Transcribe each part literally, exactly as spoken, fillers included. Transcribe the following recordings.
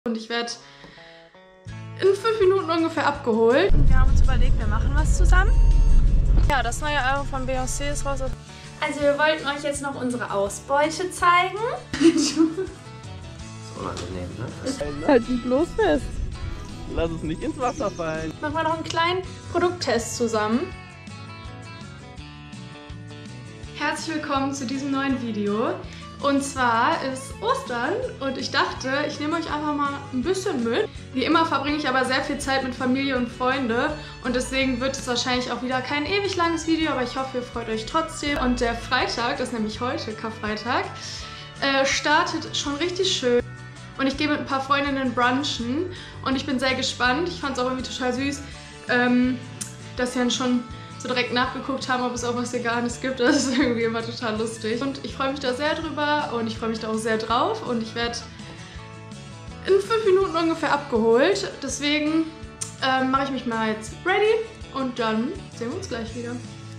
Und ich werde in fünf Minuten ungefähr abgeholt. Wir haben uns überlegt, wir machen was zusammen. Ja, das neue Album von Beyoncé ist raus. Also wir wollten euch jetzt noch unsere Ausbeute zeigen. Das ist unangenehm, ne? Halt dich bloß fest. Lass es nicht ins Wasser fallen. Machen wir noch einen kleinen Produkttest zusammen. Herzlich willkommen zu diesem neuen Video. Und zwar ist Ostern und ich dachte, ich nehme euch einfach mal ein bisschen mit. Wie immer verbringe ich aber sehr viel Zeit mit Familie und Freunde und deswegen wird es wahrscheinlich auch wieder kein ewig langes Video, aber ich hoffe, ihr freut euch trotzdem. Und der Freitag, das ist nämlich heute, Karfreitag, äh, startet schon richtig schön. Und ich gehe mit ein paar Freundinnen brunchen und ich bin sehr gespannt. Ich fand es auch irgendwie total süß, ähm, dass sie dann schon so direkt nachgeguckt haben, ob es auch was Veganes gibt. Das ist irgendwie immer total lustig. Und ich freue mich da sehr drüber und ich freue mich da auch sehr drauf. Und ich werde in fünf Minuten ungefähr abgeholt. Deswegen ähm, mache ich mich mal jetzt ready und dann sehen wir uns gleich wieder.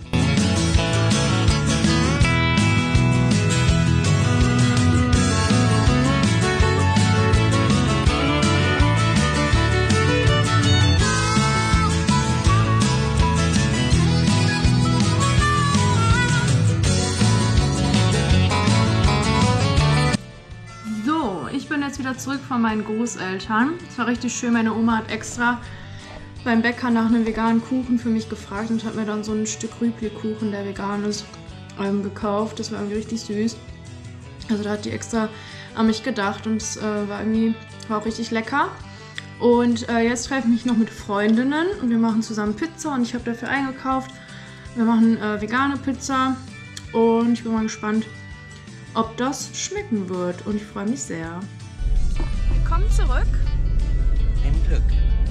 Ich bin jetzt wieder zurück von meinen Großeltern. Es war richtig schön. Meine Oma hat extra beim Bäcker nach einem veganen Kuchen für mich gefragt und hat mir dann so ein Stück Rübli-Kuchen, der vegan ist, ähm, gekauft. Das war irgendwie richtig süß. Also da hat die extra an mich gedacht und es äh, war irgendwie war auch richtig lecker. Und äh, jetzt treffe ich mich noch mit Freundinnen und wir machen zusammen Pizza und ich habe dafür eingekauft. Wir machen äh, vegane Pizza und ich bin mal gespannt, ob das schmecken wird und ich freue mich sehr. Willkommen zurück. Im Glück.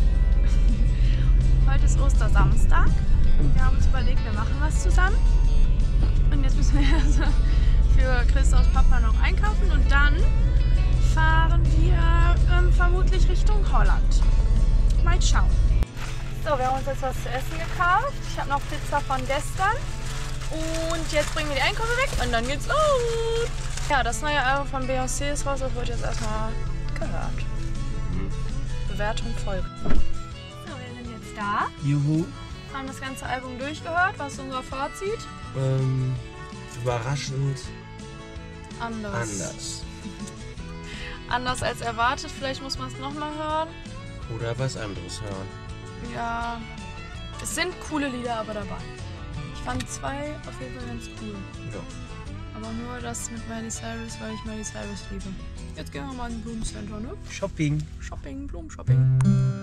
Heute ist Ostersamstag und wir haben uns überlegt, wir machen was zusammen. Und jetzt müssen wir also für Christophs Papa noch einkaufen und dann fahren wir ähm, vermutlich Richtung Holland. Mal schauen. So, wir haben uns jetzt was zu essen gekauft. Ich habe noch Pizza von gestern. Und jetzt bringen wir die Einkäufe weg und dann geht's los. Ja, das neue Album von Beyoncé ist raus, das wird jetzt erstmal gehört. Bewertung folgt. So, wir sind jetzt da. Juhu. Haben das ganze Album durchgehört. Was ist unser Fazit? Ähm, überraschend Anders. anders. Anders als erwartet. Vielleicht muss man es nochmal hören. Oder was anderes hören. Ja, es sind coole Lieder aber dabei. Ich fand zwei auf jeden Fall ganz cool. Ja. Aber nur das mit Miley Cyrus, weil ich Miley Cyrus liebe. Jetzt gehen wir mal in ein Blumencenter, ne? Shopping. Shopping, Blumenshopping.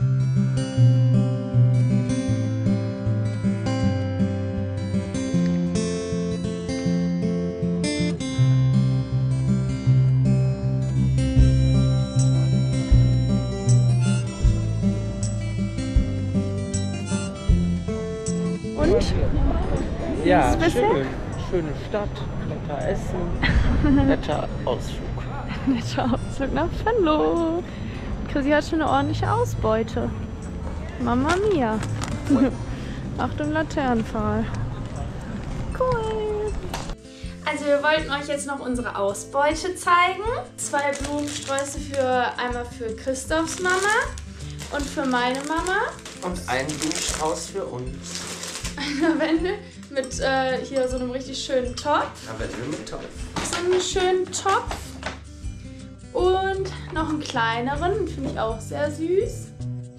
Und? Ja, Was ist schön. Schöne Stadt, lecker Essen, netter Ausflug. Netter Ausflug nach Venlo. Chrissy hat schon eine ordentliche Ausbeute. Mama mia. Achtung, Laternenpfahl. Cool. Also wir wollten euch jetzt noch unsere Ausbeute zeigen. Zwei Blumensträuße für einmal für Christophs Mama und für meine Mama. Und ein Blumenstrauß für uns. Eine Lavendel mit äh, hier so einem richtig schönen Topf. Lavendel mit Topf. So einen schönen Topf. Und noch einen kleineren, finde ich auch sehr süß.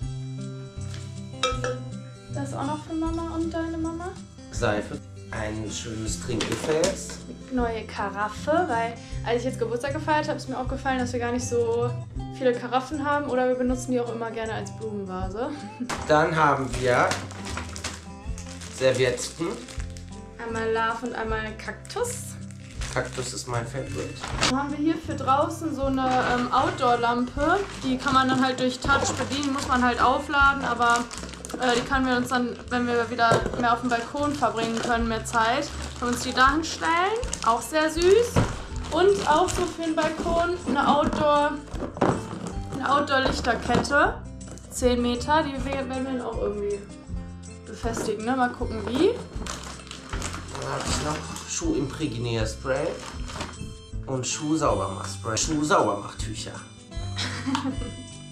Das ist auch noch für Mama und deine Mama. Seife. Ein schönes Trinkgefäß. Neue Karaffe, weil als ich jetzt Geburtstag gefeiert habe, ist mir aufgefallen, dass wir gar nicht so viele Karaffen haben oder wir benutzen die auch immer gerne als Blumenvase. Dann haben wir Servietten. Einmal Love und einmal Kaktus. Kaktus ist mein Favorite. Dann haben wir hier für draußen so eine ähm, Outdoor-Lampe. Die kann man dann halt durch Touch bedienen, muss man halt aufladen, aber äh, die können wir uns dann, wenn wir wieder mehr auf dem Balkon verbringen können, mehr Zeit, können uns die da hinstellen. Auch sehr süß. Und auch so für den Balkon eine Outdoor, eine Outdoor-Lichterkette. zehn Meter, die werden wir dann auch irgendwie befestigen, ne? Mal gucken wie. Dann habe ich noch Schuh-Imprägnier-Spray und Schuh-Saubermach-Spray. Schuh-Saubermachtücher.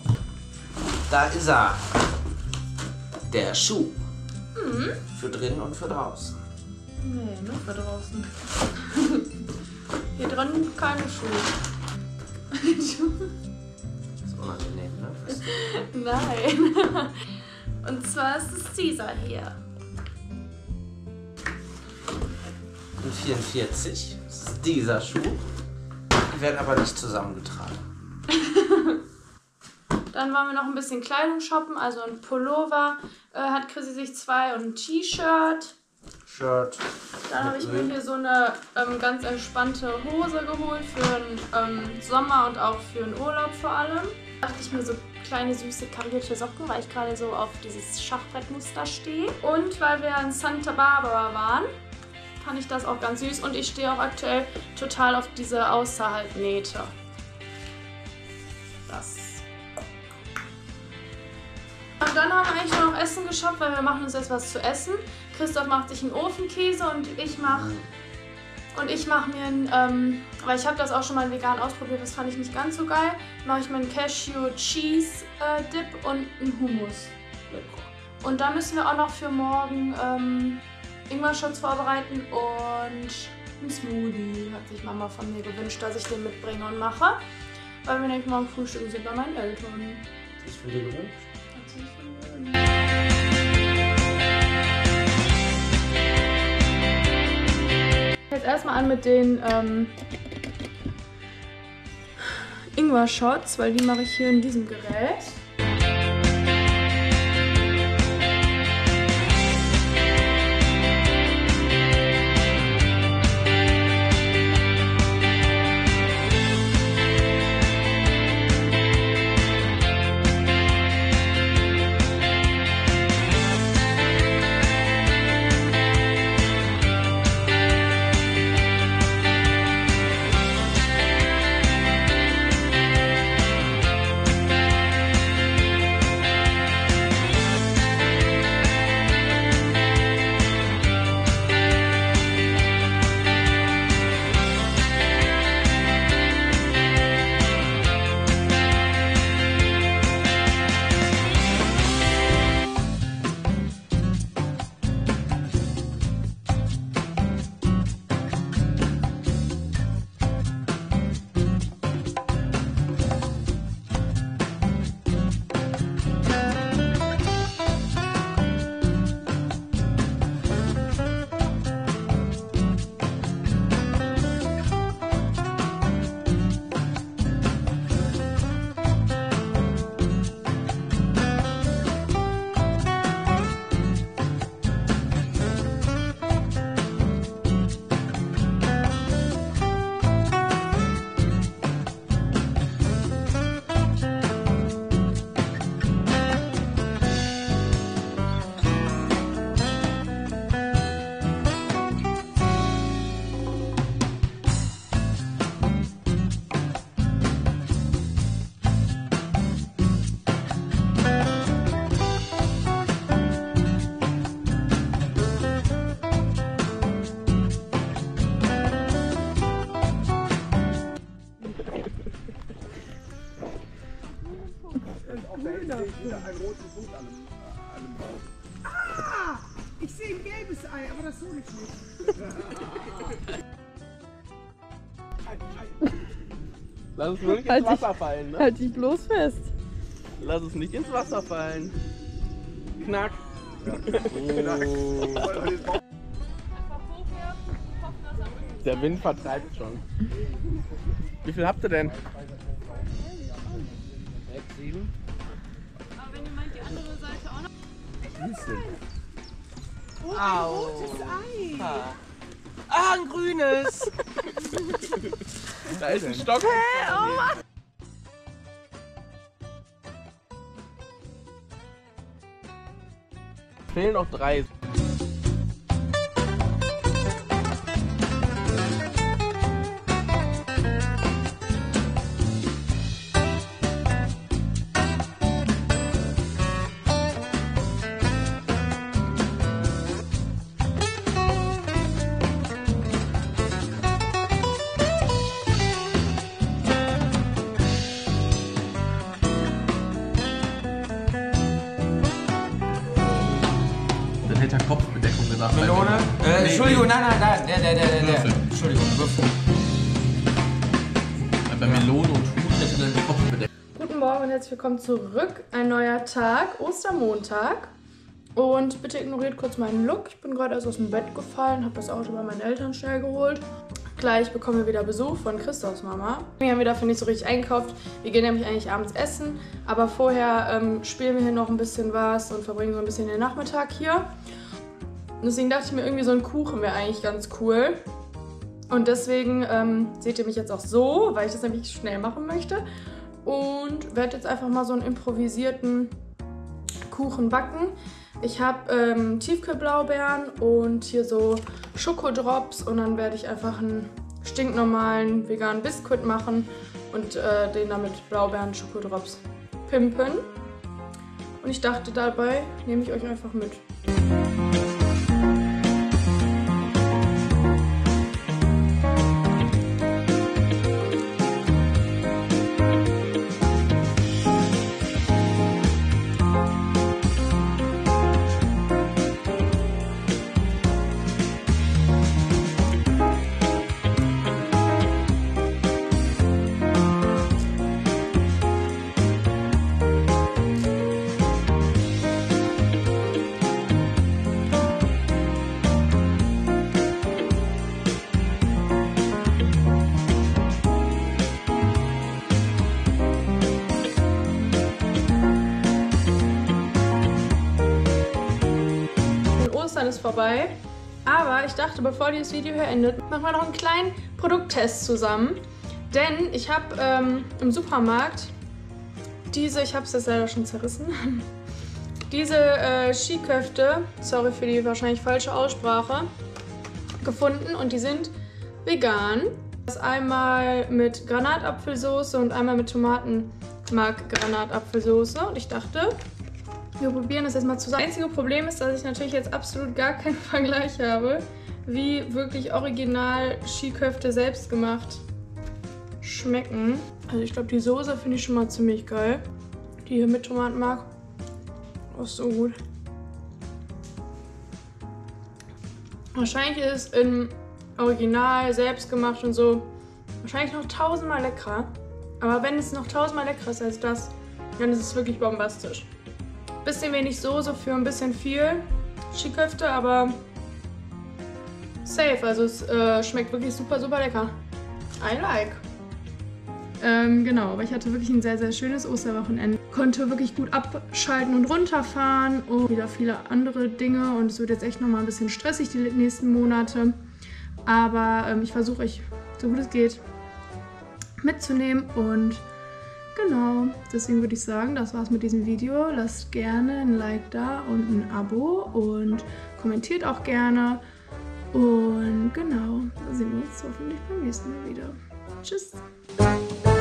Da ist er. Der Schuh. Mhm. Für drinnen und für draußen. Nee, nur für draußen. Hier drin keine Schuhe. Ist unangenehm, ne? Nein. Und zwar ist es dieser hier. Und vierundvierzig. Das ist dieser Schuh. Die werden aber nicht zusammengetragen. Dann wollen wir noch ein bisschen Kleidung shoppen. Also ein Pullover äh, hat Chrissy sich zwei und ein T-Shirt. Shirt. Dann habe ich mir hier so eine ähm, ganz entspannte Hose geholt für den ähm, Sommer und auch für den Urlaub vor allem. Da dachte ich mir so kleine süße karierte Socken, weil ich gerade so auf dieses Schachbrettmuster stehe. Und weil wir in Santa Barbara waren, fand ich das auch ganz süß. Und ich stehe auch aktuell total auf diese Außerhalb-Nähte. Das. Und dann haben wir eigentlich nur noch Essen geshoppt, weil wir machen uns jetzt was zu essen. Christoph macht sich einen Ofenkäse und ich mache und ich mache mir einen, ähm, weil ich habe das auch schon mal vegan ausprobiert, das fand ich nicht ganz so geil, mache ich mir einen Cashew Cheese äh, Dip und einen Hummus. Und dann müssen wir auch noch für morgen ähm, Ingwer-Shots vorbereiten und einen Smoothie hat sich Mama von mir gewünscht, dass ich den mitbringe und mache, weil wir nämlich morgen frühstücken sind bei meinen Eltern. Das ist von dir gewünscht? Jetzt erstmal an mit den ähm, Ingwer-Shots, weil die mache ich hier in diesem Gerät. Wieder ein roten Punkt an einem, äh, einem Baum. Ah! Ich sehe ein gelbes Ei, aber das hole ich nicht. Lass es wirklich ins Wasser fallen, ne? Halt dich bloß fest. Lass es nicht ins Wasser fallen. Knack. Oh. Der Wind vertreibt schon. Wie viel habt ihr denn? sechs, sieben. Aber wenn ihr meint, die andere Seite auch noch. Oh, ein Au. rotes Ei. Ah, ah ein grünes! Da ist ein Stock. Hä? Oh Mann! Fehlen noch drei. hätte er Kopfbedeckung gesagt. Melone? Äh, Nee, Entschuldigung, nee. nein, nein, nein, der, der, der, der, der. Würfel. Entschuldigung, Würfel. Bei Melone und Huhn hätte dann die Kopfbedeckung. Guten Morgen und herzlich willkommen zurück. Ein neuer Tag, Ostermontag. Und bitte ignoriert kurz meinen Look. Ich bin gerade erst aus dem Bett gefallen, habe das Auto bei meinen Eltern schnell geholt. Gleich bekommen wir wieder Besuch von Christophs Mama. Wir haben wieder, finde ich, so richtig eingekauft. Wir gehen nämlich eigentlich abends essen, aber vorher ähm, spielen wir hier noch ein bisschen was und verbringen so ein bisschen den Nachmittag hier. Und deswegen dachte ich mir, irgendwie so ein Kuchen wäre eigentlich ganz cool. Und deswegen ähm, seht ihr mich jetzt auch so, weil ich das nämlich schnell machen möchte. Und werde jetzt einfach mal so einen improvisierten Kuchen backen. Ich habe ähm, Tiefkühlblaubeeren und hier so Schokodrops und dann werde ich einfach einen stinknormalen veganen Biskuit machen und äh, den dann mit Blaubeeren-Schokodrops pimpen. Und ich dachte, dabei nehme ich euch einfach mit. Ostern ist vorbei, aber ich dachte, bevor dieses Video hier endet, machen wir noch einen kleinen Produkttest zusammen. Denn ich habe ähm, im Supermarkt diese, ich habe es jetzt leider schon zerrissen, diese äh, Skiköfte, sorry für die wahrscheinlich falsche Aussprache, gefunden und die sind vegan. Das ist einmal mit Granatapfelsoße und einmal mit Tomatenmark-Granatapfelsoße und ich dachte, wir probieren das jetzt mal zusammen. Das einzige Problem ist, dass ich natürlich jetzt absolut gar keinen Vergleich habe, wie wirklich original Skiköfte selbst gemacht schmecken. Also ich glaube, die Soße finde ich schon mal ziemlich geil. Die hier mit Tomatenmark ist so gut. Wahrscheinlich ist in Original selbst gemacht und so wahrscheinlich noch tausendmal leckerer. Aber wenn es noch tausendmal leckerer ist als das, dann ist es wirklich bombastisch. Bisschen wenig Soße für ein bisschen viel Skiköfte, aber safe. Also es äh, schmeckt wirklich super, super lecker. I like. Ähm, genau, aber ich hatte wirklich ein sehr, sehr schönes Osterwochenende. Konnte wirklich gut abschalten und runterfahren und wieder viele andere Dinge. Und es wird jetzt echt nochmal ein bisschen stressig die nächsten Monate. Aber ähm, ich versuche euch, so gut es geht, mitzunehmen und genau, deswegen würde ich sagen, das war's mit diesem Video. Lasst gerne ein Like da und ein Abo und kommentiert auch gerne. Und genau, dann sehen wir uns hoffentlich beim nächsten Mal wieder. Tschüss!